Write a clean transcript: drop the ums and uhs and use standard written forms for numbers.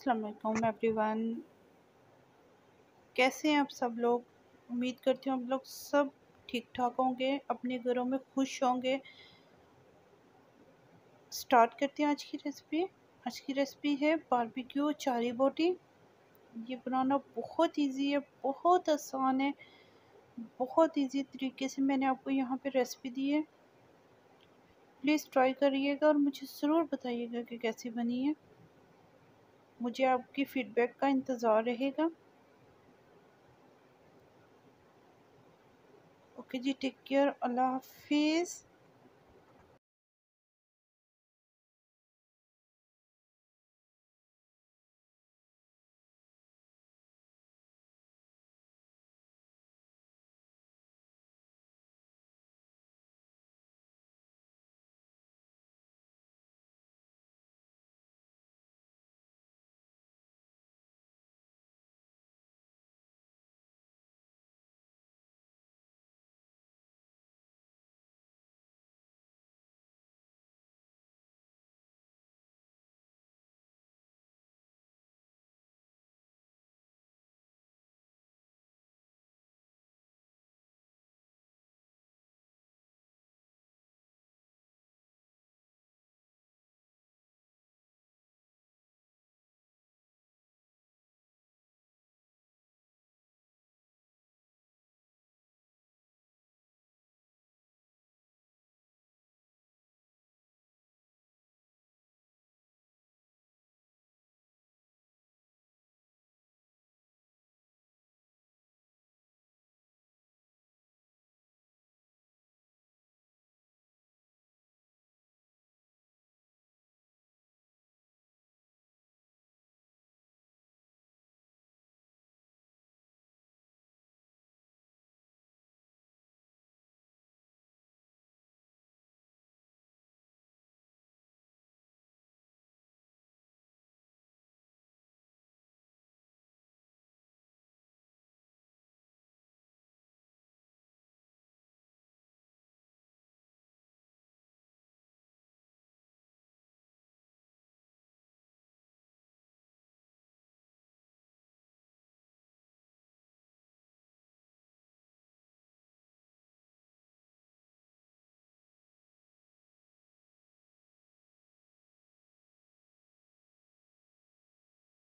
अस्सलाम वालेकुम एवरीवन। कैसे हैं आप सब लोग? उम्मीद करती हूँ आप लोग सब ठीक ठाक होंगे, अपने घरों में खुश होंगे। स्टार्ट करते हैं आज की रेसिपी। आज की रेसिपी है बारबेक्यू चारी बोटी। ये बनाना बहुत इजी है, बहुत आसान है, बहुत इजी तरीके से मैंने आपको यहाँ पे रेसिपी दी है। प्लीज़ ट्राई करिएगा और मुझे ज़रूर बताइएगा कि कैसी बनी है। मुझे आपकी फ़ीडबैक का इंतज़ार रहेगा। ओके जी, टेक केयर, अल्लाह हाफिज़।